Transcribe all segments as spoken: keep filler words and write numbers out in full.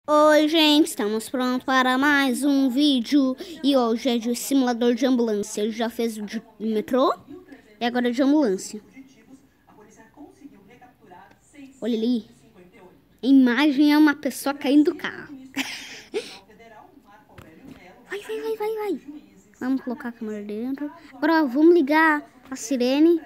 Oi, gente, estamos prontos para mais um vídeo. E hoje é de simulador de ambulância. Eu já fez o de metrô e agora é de ambulância. Olha ali. A imagem é uma pessoa caindo do carro. Vai, vai, vai, vai, vai. Vamos colocar a câmera dentro. Agora vamos ligar a sirene.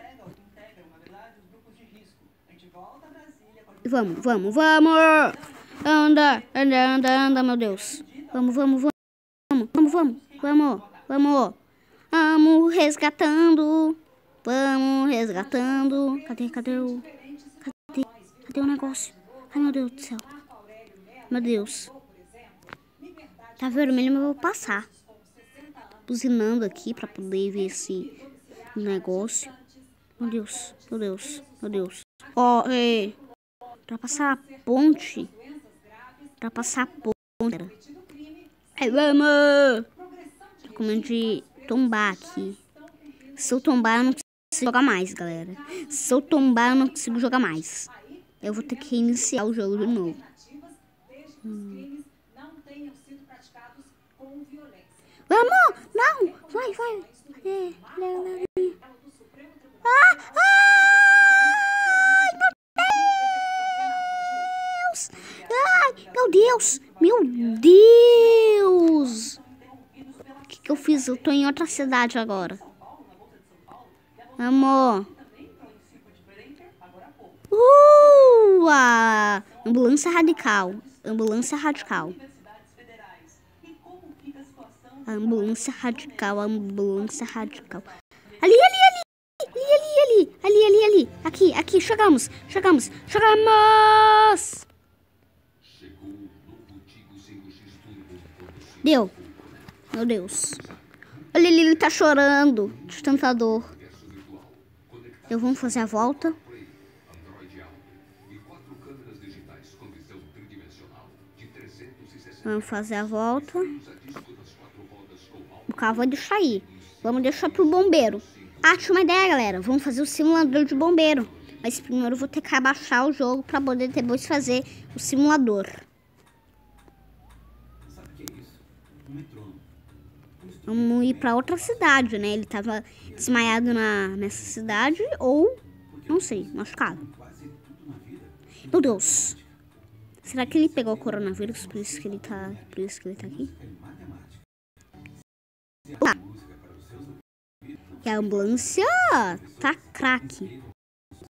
Vamos, vamos, vamos. Anda, anda, anda, anda, meu Deus. Vamos, vamos, vamos. Vamos, vamos, vamos, vamos, vamos. Vamos resgatando. Vamos resgatando. Cadê, cadê o... Cadê, cadê o negócio? Ai, meu Deus do céu. Meu Deus. Tá vermelho, mas eu vou passar. Buzinando aqui pra poder ver esse negócio. Meu Deus, meu Deus, meu Deus. Ó, oh, é... Pra passar a ponte. Pra passar a ponte. Aí, vamos! Tô com medo de tombar aqui. Se eu tombar, eu não consigo jogar mais, galera. Se eu tombar, eu não consigo jogar mais. Eu vou ter que reiniciar o jogo de novo. Hum. Vamos! Não! Vai, vai! É, não, não. Ah! Ai, meu Deus! Meu Deus! O que, que eu fiz? Eu tô em outra cidade agora. Amor. Uh, a ambulância radical. Ambulância radical. A ambulância radical. A ambulância radical. Ali, ali, ali. Ali, ali, ali. Ali, ali, ali. Aqui, aqui. Chegamos. Chegamos. Chegamos. Deu. Meu Deus. Olha ali, ele tá chorando de tanta dor. Eu vou fazer a volta. Vamos fazer a volta. O carro vai deixar aí. Vamos deixar pro bombeiro. Acho uma ideia, galera. Vamos fazer o simulador de bombeiro. Mas primeiro eu vou ter que abaixar o jogo para poder depois fazer o simulador. Vamos ir para outra cidade, né? Ele tava desmaiado na, nessa cidade ou, não sei, machucado. Meu Deus. Será que ele pegou o coronavírus, por isso que ele tá, por isso que ele tá aqui? Ah. E a ambulância tá craque.